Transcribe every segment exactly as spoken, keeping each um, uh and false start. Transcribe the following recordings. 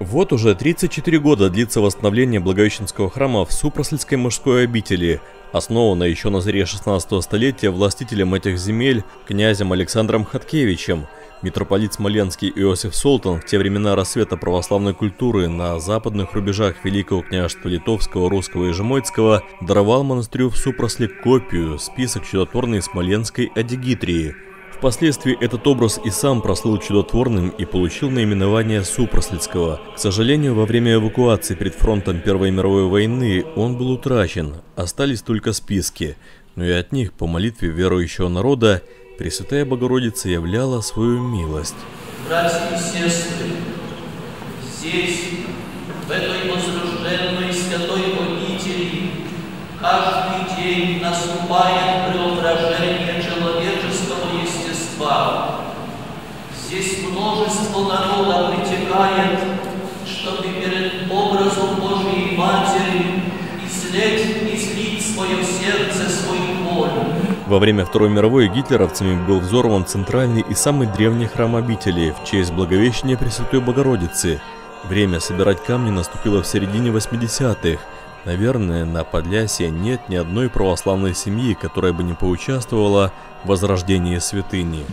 Вот уже тридцать четыре года длится восстановление Благовещенского храма в Супрослицкой мужской обители, основанной еще на заре шестнадцатого столетия властителем этих земель князем Александром Хаткевичем. Митрополит Смоленский Иосиф Солтан в те времена расцвета православной культуры на западных рубежах Великого княжества Литовского, Русского и Жемойцкого даровал монастырю в Супросле копию, список чудотворной Смоленской Адигитрии. Впоследствии этот образ и сам прослыл чудотворным и получил наименование Супрослицкого. К сожалению, во время эвакуации перед фронтом Первой мировой войны он был утрачен, остались только списки, но и от них по молитве верующего народа Пресвятая Богородица являла свою милость. Братья и сестры, здесь, в этой возрожденной святой обители, каждый день наступает преображение человеческого естества. Здесь множество народа притекает, чтобы перед образом Божьей Матери излить, излить свое сердце, свою боль. Во время Второй мировой гитлеровцами был взорван центральный и самый древний храм обители в честь Благовещения Пресвятой Богородицы. Время собирать камни наступило в середине восьмидесятых. Наверное, на Подлясье нет ни одной православной семьи, которая бы не поучаствовала в возрождении святыни.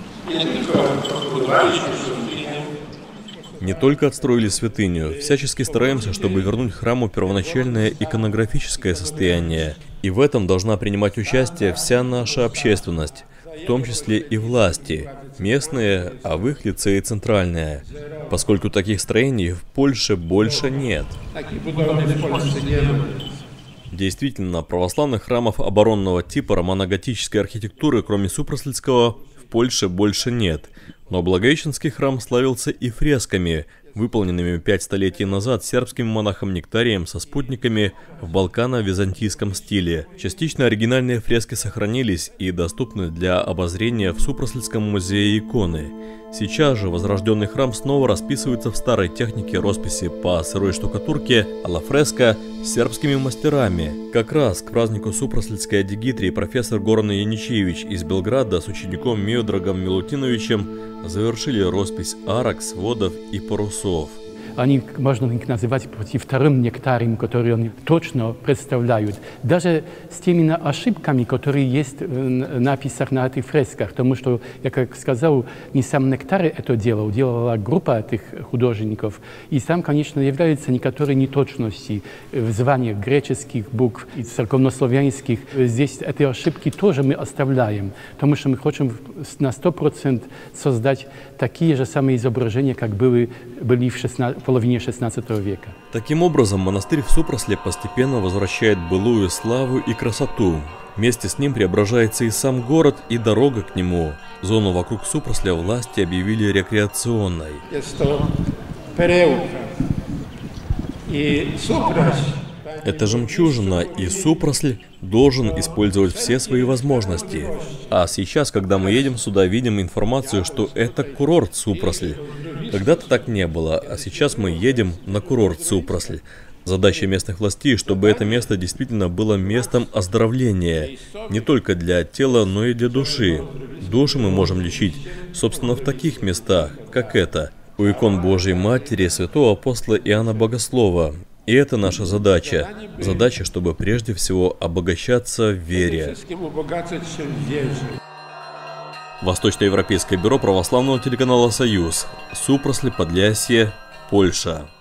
Не только отстроили святыню, всячески стараемся, чтобы вернуть храму первоначальное иконографическое состояние. И в этом должна принимать участие вся наша общественность, в том числе и власти, местные, а в их лице и центральные, поскольку таких строений в Польше больше нет. Действительно, православных храмов оборонного типа романо-готической архитектуры, кроме Супрослицкого, в Польше больше нет. Но Благовещенский храм славился и фресками, выполненными пять столетий назад сербским монахом Нектарием со спутниками в балкано-византийском стиле. Частично оригинальные фрески сохранились и доступны для обозрения в Супрослицком музее иконы. Сейчас же возрожденный храм снова расписывается в старой технике росписи по сырой штукатурке а-ла фреска с сербскими мастерами. Как раз к празднику Супрослицкой Адигитрии профессор Горан Яничевич из Белграда с учеником Миодрагом Милутиновичем завершили роспись арок, сводов и парусов. Они, можно их называть вторым нектарием, который они точно представляют. Даже с теми ошибками, которые есть в написях на этих фресках. Потому что, я как сказал, не сам Нектар это делал, делала группа этих художников. И там, конечно, являются некоторые неточности в званиях греческих букв и церковнославянских. Здесь эти ошибки тоже мы оставляем, потому что мы хотим на сто процентов создать такие же самые изображения, как были, были в шестнадцатом половине шестнадцатого века. Таким образом, монастырь в Супросле постепенно возвращает былую славу и красоту. Вместе с ним преображается и сам город, и дорога к нему. Зону вокруг Супросля власти объявили рекреационной. Это жемчужина, и Супросль должен использовать все свои возможности. А сейчас, когда мы едем сюда, видим информацию, что это курорт Супросль. Когда-то так не было, а сейчас мы едем на курорт Супросль. Задача местных властей, чтобы это место действительно было местом оздоровления. Не только для тела, но и для души. Души мы можем лечить, собственно, в таких местах, как это. У икон Божьей Матери, святого апостола Иоанна Богослова. И это наша задача. Задача, чтобы прежде всего обогащаться в вере. Восточноевропейское бюро православного телеканала «Союз». Супросль, Подлясье, Польша.